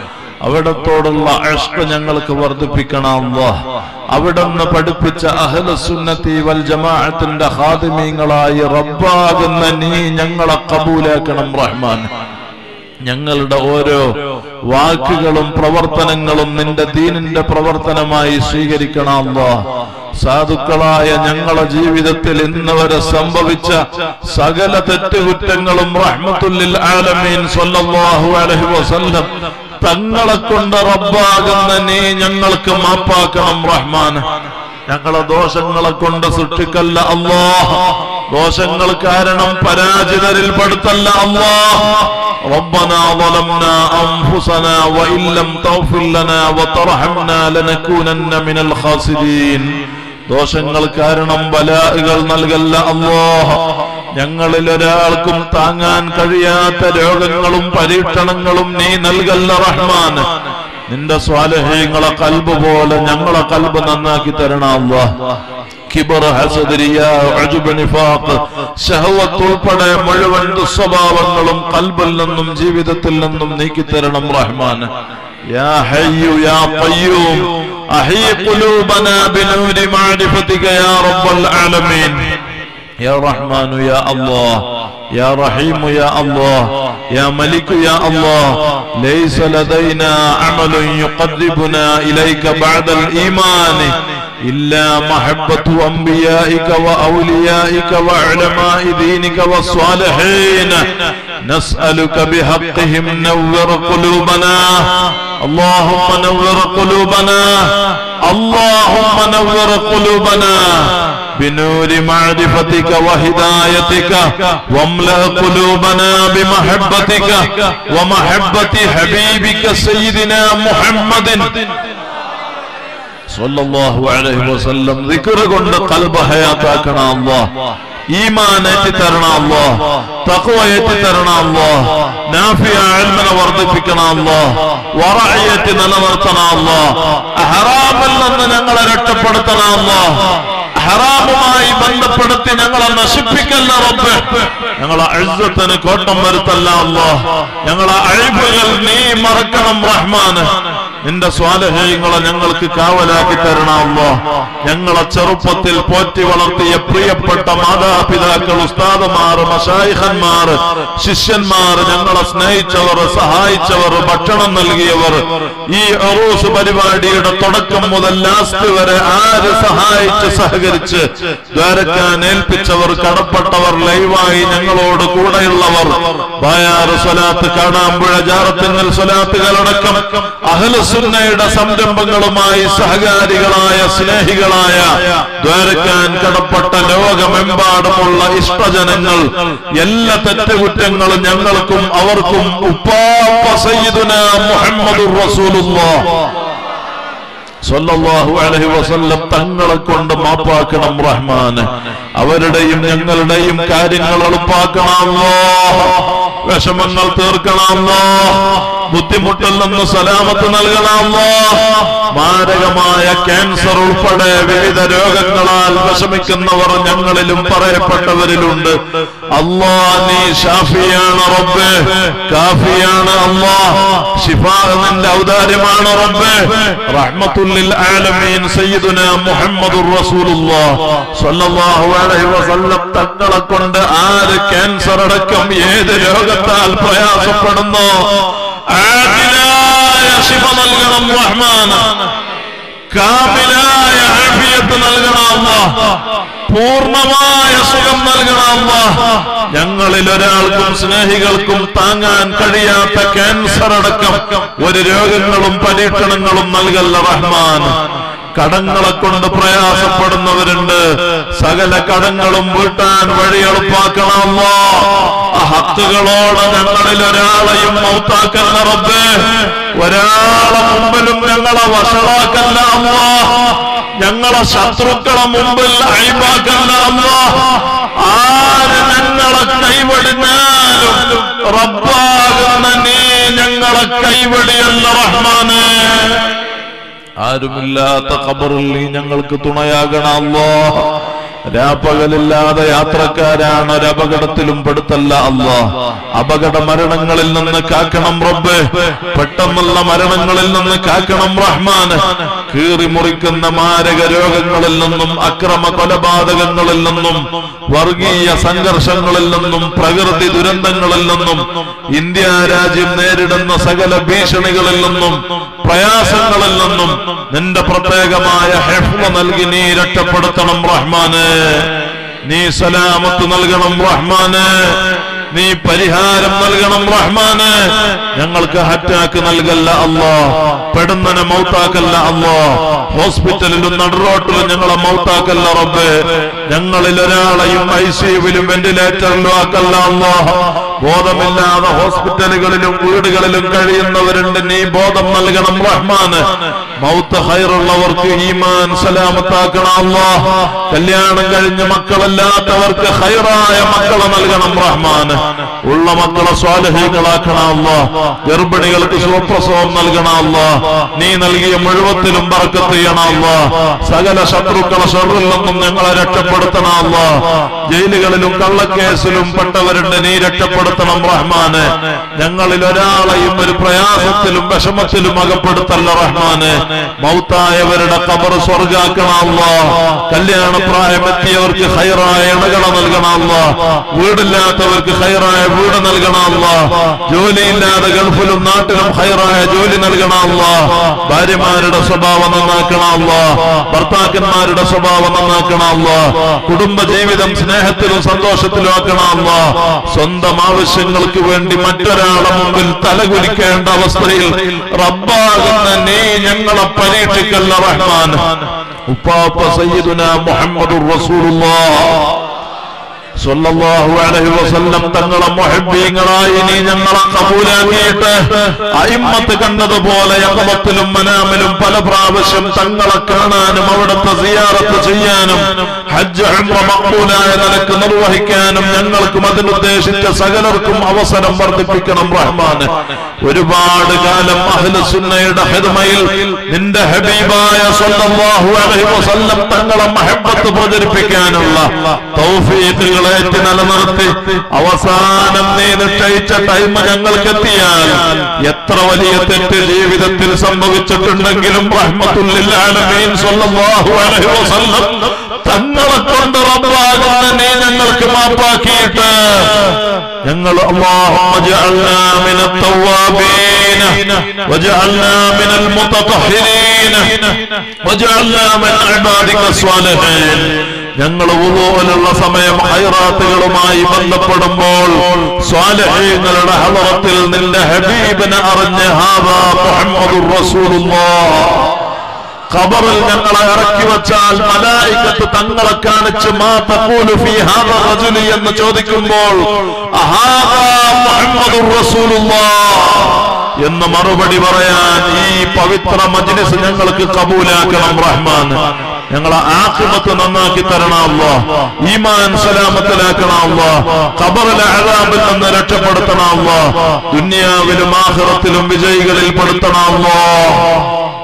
അവിടത്തോടുള്ള ഇഷ്ഖ് ഞങ്ങൾക്ക് വർദ്ധിപ്പിക്കണം അല്ലാഹ്. അവിടുന്ന് പഠിപ്പിച്ച അഹ്ലുസുന്നത്തി വൽ ജമാഅത്തിന്റെ ഖാദിമീങ്ങളായി റബ്ബാകുന്ന നീ ഞങ്ങളെ ഖബൂലാക്കണം റഹ്മാൻ. ഞങ്ങളുടെ ഓരോ വാക്കുകളും പ്രവർത്തനങ്ങളും നിന്റെ ദീനിന്റെ പ്രവർത്തനമായി സ്വീകരിക്കണം അല്ലാഹ്. സാധുക്കളായ ഞങ്ങളുടെ ജീവിതത്തിൽ ഇന്ന് വരെ സംഭവിച്ച സകല തെറ്റുകുറ്റങ്ങളും റഹ്മത്തുൽ ലിൽ ആലമീൻ സ്വല്ലല്ലാഹു അലൈഹി വസല്ലം തങ്ങളെ കൊണ്ട് റബ്ബാകുന്ന നീ ഞങ്ങൾക്ക് മാപ്പാക്കണം റഹ്മാൻ. ഞങ്ങളെ ദോഷങ്ങളെ കൊണ്ട് സൃഷ്ടിക്കല്ല അല്ലാഹ്. ദോഷങ്ങൾ കാരണം പരാജിതരിൽ പെടുത്തല്ല അല്ലാഹ്. ربنا ظلمنا أنفسنا وإن لم تغفر لنا وترحمنا لنكونن من الخاسرين. ദോഷങ്ങൾ കാരണം ബലാഅകൾ നൽകല്ല അല്ലാഹ്. ഞങ്ങളിൽ ഒരാൾക്കും താങ്ങാൻ കഴിയാത്ത രോഗങ്ങളും പരീക്ഷണങ്ങളും നീ നൽകല്ല റഹ്മാൻ. നിന്റെ സ്വാലിഹീങ്ങളെ ഖൽബ് പോലെ ഞങ്ങളെ ഖൽബ് നന്നാക്കി തരണം അല്ലാഹ്. കിബർ, ഹസദ്, റിയാ, ഉജ്ബ്, നിഫാഖ്, ശഹവത്ത് ഉൾപ്പെടെ മുഴുവൻ ദുസ്വഭാവങ്ങളും ഖൽബിൽ നിന്നും ജീവിതത്തിൽ നിന്നും നീക്കി തരണം റഹ്മാൻ. യാ ഹയ്യു യാ ഖയ്യൂം അഹീ ഖുലൂബനാ ബിനൂരി മഅരിഫതിക യാ റബ്ബൽ ആലമീൻ. യാ റഹ്മാനു യാ അല്ലാഹ്, യാ റഹീമു യാ അല്ലാഹ്, യാ മലികു യാ അല്ലാഹ്. ലൈസ ലദൈനാ അമലുൻ യുഖർരിബുനാ ഇലൈക ബഅദൽ ഈമാനി إلا محبة أنبيائك وأوليائك وعلماء دينك والصالحين نسألك بحقهم نور قلوبنا. اللهم نور قلوبنا، اللهم نور قلوبنا بنور معرفتك وهدايتك، واملأ قلوبنا بمحبتك ومحبة حبيبك سيدنا محمد സല്ലല്ലാഹു അലൈഹി വസല്ലം. ദിക്ർ കൊണ്ട് ഖൽബ് ഹയാത്താക്കണം അല്ലാഹ്. ഈമാൻ ഏറ്റി തരണം അല്ലാഹ്. തഖ്വ ഏറ്റി തരണം അല്ലാഹ്. നാഫിയ ഇൽമിനെ വർദ്ധിപ്പിക്കണം അല്ലാഹ്. വറഅയത്ത് നിലനിർത്തണം അല്ലാഹ്. ഹറാമിൽ നിന്ന് ഞങ്ങളെ രക്ഷപ്പെടുത്തണം അല്ലാഹ്. ഹറാമുമായി ബന്ധപ്പെടുത്തി ഞങ്ങളെ നശിപ്പിക്കല്ല റബ്ബേ. ഞങ്ങളെ ഇസ്സത്തിന് കോട്ടം വരുത്തല്ല അല്ലാഹ്. ഞങ്ങളെ അയ്ബുകൾ നീ മറക്കണം റഹ്മാൻ. നിന്റെ സ്വാലിഹീങ്ങളെ ഞങ്ങൾക്ക് കാവലാക്കി തരണം അല്ലാഹ്. ഞങ്ങളെ ചെറുപ്പത്തിൽ പോറ്റി വളർത്തിയ പ്രിയപ്പെട്ട മാതാപിതാക്കൾ, ഉസ്താദുമാർ, മശായിഖന്മാർ, ശിഷ്യന്മാർ, ഞങ്ങളെ സ്നേഹിച്ചവർ, സഹായിച്ചവർ, ഭക്ഷണം നൽകിയവർ, ഈ ഉറൂസ് പരിപാടിയുടെ തുടക്കം മുതൽ ലാസ്റ്റ് വരെ ആര് സഹായിച്ച് സഹകരിച്ച് ദ്വാരക്കാൻ ഏൽപ്പിച്ചവർ, കടപ്പെട്ടവർ, ലൈവായി ഞങ്ങളോട് കൂടെയുള്ളവർ, ബായാറ് സ്വലാത്ത്, കാണാമ്പുഴ ജാറത്തിങ്ങൽ സ്വലാത്തുകളടക്കം അഹ്ലുസുന്നയുടെ സംരംഭങ്ങളുമായി സഹകാരികളായ സ്നേഹികളായ ദ്വാരക്കാൻ കടപ്പെട്ട ലോകമെമ്പാടുമുള്ള ഇഷ്ടജനങ്ങൾ, എല്ലാ തെറ്റുകുറ്റങ്ങളും ഞങ്ങൾക്കും അവർക്കും ഉപ്പാപ്പ സയ്യിദുനാ മുഹമ്മദുർ റസൂലുള്ളാഹ് സ്വല്ലല്ലാഹു അലൈഹി വസല്ലം തങ്ങളെ കൊണ്ട് മാപ്പാക്കണം റഹ്മാൻ. അവരുടെയും ഞങ്ങളുടെയും കാര്യങ്ങൾ എളുപ്പാക്കണം അല്ലാഹ്. വിഷമങ്ങൾ തീർക്കണം അല്ലാഹ്. ബുദ്ധിമുട്ടിൽ നിന്ന് സലാമത്ത് നൽകണം അല്ലാഹ്. മാരകമായ ക്യാൻസർ ഉൾപ്പെടെ വിവിധ രോഗങ്ങളാൽ വിഷമിക്കുന്നവർ ഞങ്ങളിലും പറയപ്പെട്ടവരിലുണ്ട്. അല്ലാഹ് നീ ഷാഫിയാണ് റബ്ബേ, കാഫിയാണ് അല്ലാഹ്. ശിഫാ നിന്റെ ഔദാര്യമാണ് റബ്ബേ. റഹ്മത്തുൽ ലിൽ ആലമീൻ സയ്യിദുനാ മുഹമ്മദുർ റസൂലുള്ളാഹ് സ്വല്ലല്ലാഹു അലൈഹി വസല്ലം തങ്ങളെ കൊണ്ട് ആര് ക്യാൻസർ അടക്കം ഏത് രോഗത്താൽ പ്രയാസപ്പെടുന്നു ആദിലായ ശിഫ നൽകണം റഹ്മാൻ. കാമിലായ ആഫിയത്ത് നൽകണം അല്ലാഹ്. പൂർണ്ണമായ സുഖം നൽകണം അല്ലാഹ്. ഞങ്ങളിൽ ഒരാൾക്കും സ്നേഹികൾക്കും താങ്ങാൻ കഴിയാത്ത ക്യാൻസർ അടക്കം ഒരു രോഗങ്ങളും പരീക്ഷണങ്ങളും നൽകല്ല റഹ്മാൻ. കടങ്ങളെ കൊണ്ട് പ്രയാസപ്പെടുന്നവരുണ്ട്. സകല കടങ്ങളും വീട്ടാൻ വഴി എളുപ്പാക്കണം അല്ലാഹ്. ഹത്തുകളോട് ഞങ്ങളിൽ ഒരാളെയും മൗത്താക്കല്ല റബ്ബേ. ഒരാളെ മുമ്പിലും ഞങ്ങളെ വഷളാക്കല്ല അല്ലാഹ്. ഞങ്ങളെ ശത്രുക്കളെ മുമ്പിൽ അയ്ബാക്കല്ല അല്ലാഹ്. ആര് ഞങ്ങളെ കൈവടിഞ്ഞാലും റബ്ബാകുന്ന നീ ഞങ്ങളെ കൈവടിയല്ല റഹ്മാനേ. ആരുമില്ലാത്ത ഖബറിൽ നീ ഞങ്ങൾക്ക് തുണയാകണം അല്ലാഹ്. രാപ്പകലില്ലാതെ യാത്രക്കാരാണ്, ഒരപകടത്തിലും പെടുത്തല്ല അല്ലാ. അപകട മരണങ്ങളിൽ നിന്ന് കാക്കണം റബ്ബേ, പെട്ടെന്നുള്ള മരണങ്ങളിൽ നിന്ന് കാക്കണം റഹ്മാന്. കീറി മുറിക്കുന്ന മാരക രോഗങ്ങളിൽ നിന്നും, അക്രമ കൊലപാതകങ്ങളിൽ നിന്നും, വർഗീയ സംഘർഷങ്ങളിൽ നിന്നും, പ്രകൃതി ദുരന്തങ്ങളിൽ നിന്നും, ഇന്ത്യ രാജ്യം നേരിടുന്ന സകല ഭീഷണികളിൽ നിന്നും, പ്രയാസങ്ങളിൽ നിന്നും നിന്റെ പ്രത്യേകമായ ഹിഫ്ള് നൽകി നീ രക്ഷപ്പെടുത്തണം റഹ്മാനെ. നീ സലാമത്ത് നൽകണം റഹ്മാനെ. നീ പരിഹാരം നൽകണം റഹ്മാനെ. ഞങ്ങൾക്ക് അറ്റാക്ക് നൽകല്ല അല്ലാ, പെടുന്നനെ മൗത്താക്കല്ല അല്ലാ, ഹോസ്പിറ്റലിലും നടുറോട്ടിലും ഞങ്ങളെ മൗത്താക്കല്ല റബ്ബേ. ഞങ്ങളിൽ ഒരാളെയും ഐ സിയുവിലും വെന്റിലേറ്ററിലും ആക്കല്ല അല്ലാ. ബോധമില്ലാതെ ഹോസ്പിറ്റലുകളിലും വീടുകളിലും കഴിയുന്നവരുണ്ട്, നീ ബോധം നൽകണം റഹ്മാന്. മൗത്ത് ഖൈറുള്ളവർക്ക് ഈമാൻ സലാമത്താക്കണം അല്ലാ. കല്യാണം കഴിഞ്ഞ മക്കളല്ലാത്തവർക്ക് ഖൈറായ മക്കളെ നൽകണം റഹ്മാന്. ഉള്ള മക്കളെ സ്വാലിഹീങ്ങളാക്കണം അല്ലാ. ഗർഭിണികൾക്ക് സുപ്രസവം നൽകണം അല്ലാ. നീ നൽകിയ മുഴുവത്തിലും ബർക്കത്ത് ചെയ്യണം അല്ലാ. സകല ശത്രുക്കളെ ഷർറിൽ നിന്നും ഞങ്ങളെ രക്ഷപ്പെടുത്തണം അല്ലാ. ജയിലുകളിലും കള്ളക്കേസിലും പെട്ടവരുണ്ട്, നീ രക്ഷപ്പെടുത്തണം റഹ്മാന്. ഞങ്ങളിൽ ഒരാളെയും ഒരു പ്രയാസത്തിലും വിഷമത്തിലും അകപ്പെടുത്തല്ല റഹ്മാന്. മൗത്തായവരുടെ ഖബർ സ്വർഗാക്കണം അല്ലാ. കല്യാണപ്രായമെത്തിയവർക്ക് ഖൈറായ ഇണകളെ നൽകണം അല്ലാ. വീടില്ലാത്തവർക്ക് ഖൈറായ വീട് നൽകണം അല്ലാ. ജോലിയില്ലാതെ ഗൾഫിലും നാട്ടിലും ഖൈറായ ജോലി നൽകണം അല്ലാ. ഭാര്യമാരുടെ സ്വഭാവം നന്നാക്കണം അല്ലാ. ഭർത്താക്കന്മാരുടെ സ്വഭാവം നന്നാക്കണം അല്ലാ. കുടുംബ ജീവിതം സ്നേഹത്തിലും സന്തോഷത്തിലും ആക്കണം അല്ലാ. സ്വന്തം ആവശ്യങ്ങൾക്ക് വേണ്ടി മറ്റൊരാളെ മുമ്പിൽ തലകുലിക്കേണ്ട അവസ്ഥയിൽ റബ്ബാകുന്ന നീ ഞങ്ങളെ പരീക്ഷിക്കല്ല റഹ്മാൻ. ഉപ്പാപ്പ സയ്യിദുനാ മുഹമ്മദുർ റസൂലുള്ളാഹ് സ്വല്ലല്ലാഹു അലൈഹി വസല്ലം തങ്ങളെ മുഹബ്ബീങ്ങളായി നീ ഞങ്ങളെ കബൂലാക്കിയിട്ട് അയിമ്മത്ത് കണ്ടതുപോലെ യഖബത്തിലും മനാമിലും പല പ്രാവശ്യം തങ്ങളെ കാണാനും അവിടുത്തെ സിയാറത്ത് ചെയ്യാനും ഹജ്ജ് ഉംറ മഖ്ബൂലായ നിലക്ക് നിർവഹിക്കാനും ഞങ്ങൾക്കും അതിനുദ്ദേശിച്ച സകലർക്കും അവസരം വർദ്ധിപ്പിക്കണം റഹ്മാന്. ഒരുപാട് കാലം അഹ്ലു സുന്നയുടെ ഹിദ്മയിൽ നിന്റെ ഹബീബായ സ്വല്ലല്ലാഹു അലൈഹി വസല്ലം തങ്ങളെ മഹബ്ബത്ത് പ്രചരിപ്പിക്കാനുള്ള തൗഫീഖ് ഏറ്റ് നിലനിർത്തി അവസാനം നീ നിശ്ചയിച്ച ടൈം ഞങ്ങൾക്ക് എത്തിയാൽ എത്ര വലിയ തെറ്റ് ജീവിതത്തിൽ സംഭവിച്ചിട്ടുണ്ടെങ്കിലും റഹ്മത്തുൽ ലിൽ ആലമീൻ സ്വല്ലല്ലാഹു അലൈഹി വസല്ലം തങ്ങളെ കൊണ്ട് റബ്ബാകുന്ന നീ ഞങ്ങൾക്ക് മാപ്പാക്കിയിട്ട് ഞങ്ങൾ അല്ലാഹുമ്മ ജഅൽനാ മിനൽ തവ്വാബീന വജഅൽനാ മിനൽ മുതതഹിരീന വജഅൽനാ മിൻ ഇബാദിക സ്വാലിഹീൻ. ഞങ്ങൾ വുളൂഅലുള്ള സമയം ഖൈറാത്തുകളുമായി ബന്ധപ്പെടുമ്പോൾ സ്വാലിഹീങ്ങളുടെ ഹളറത്തിൽ നിന്റെ ഹബീബിനെ അറിഞ്ഞ് ഹാദാ മുഹമ്മദുർ റസൂലുള്ളാഹ് ഖബറിൽ ഞങ്ങളെ ഇറക്കി വെച്ചാൽ മലായികത്ത് തങ്ങളെ കാണിച്ച് മാ തഖൂലു ഫീ ഹാദാ റജുലി എന്ന് ചോദിക്കുമ്പോൾ ഹാദാ മുഹമ്മദുർ റസൂലുള്ളാഹ് എന്ന് മറുപടി പറയാൻ ഈ പവിത്ര മജ്ലിസ് ഞങ്ങൾക്ക് കബൂലാക്കണം റഹ്മാൻ. ഞങ്ങളെ ആഖിബത്ത് നന്നാക്കി തരണം അല്ലാഹ്. ഈമാൻ സലാമത്തിലാക്കണം അല്ലാഹ്. ഖബറിലെ അദാബിൽ നിന്ന് രക്ഷപ്പെടുത്തണം അല്ലാഹ്. ദുനിയാവിലും ആഖിറത്തിലും വിജയികളിൽ പെടുത്തണം അല്ലാഹ്.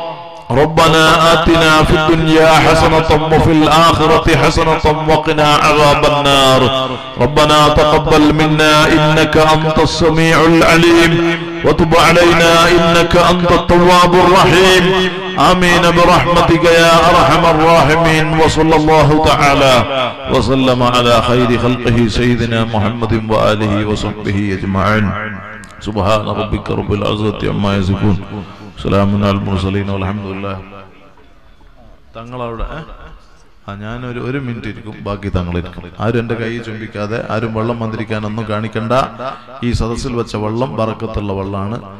ربنا آتنا في الدنيا حسنة وفي الآخرة حسنة وقنا عذاب النار. ربنا تقبل منا إنك أنت السميع العليم وتب علينا إنك أنت التواب الرحيم. آمين برحمتك يا أرحم الراحمين. وصلى الله تعالى وسلم على خير خلقه سيدنا محمد وآله وصحبه أجمعين. سبحان ربك رب العزة عما يصفون സലാമുൻ അൽ മുർസലീൻ വൽഹംദുലില്ലാഹ്. തങ്ങളവിടെ ആ ഞാനൊരു ഒരു മിനിറ്റ് ഇരിക്കും, ബാക്കി തങ്ങളിരിക്കും. ആരും എൻ്റെ കൈ ചുംബിക്കാതെ, ആരും വെള്ളം മന്ത്രിക്കാനൊന്നും കാണിക്കണ്ട. ഈ സദസ്സിൽ വെച്ച വെള്ളം ബറക്കത്തുള്ള വെള്ളമാണ്.